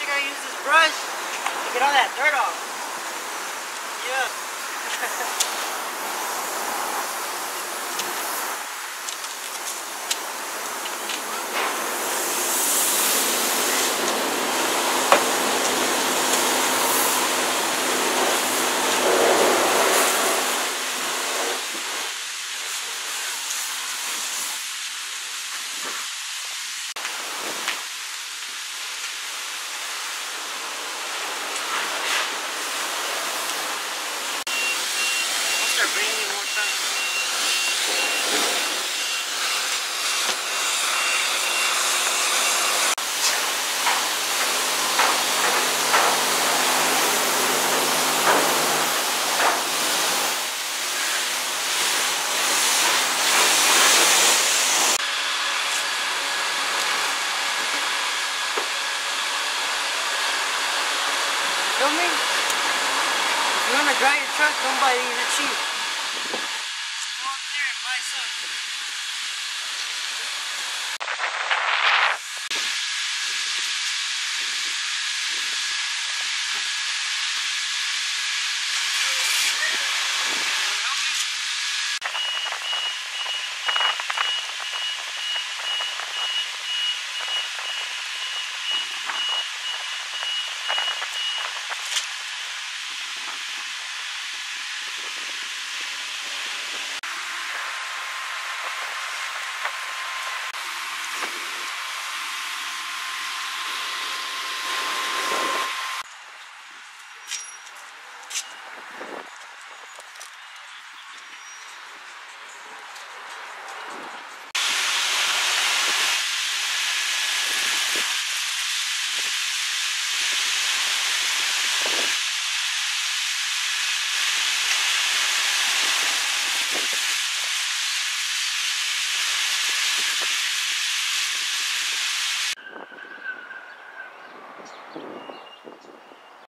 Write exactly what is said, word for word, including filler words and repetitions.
you gotta use this brush to get all that dirt off. Yeah. Start bringing you one time. Feel me? If you wanna dry your truck, don't buy these, they're cheap.